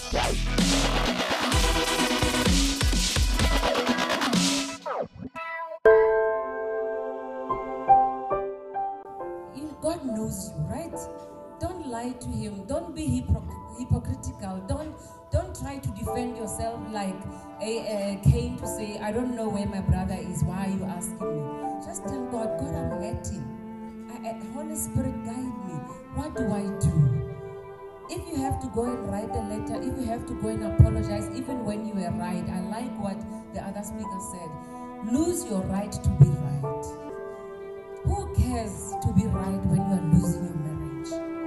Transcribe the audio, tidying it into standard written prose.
God knows you, right? Don't lie to him. Don't be hypocritical. Don't try to defend yourself like Cain to say, I don't know where my brother is. Why are you asking me? Just tell God, God, I'm hurting. Holy Spirit, guide me. What do I do? If you have to go and write a letter, if you have to go and apologize, even when you were right, I like what the other speaker said. Lose your right to be right. Who cares to be right when you are losing your marriage?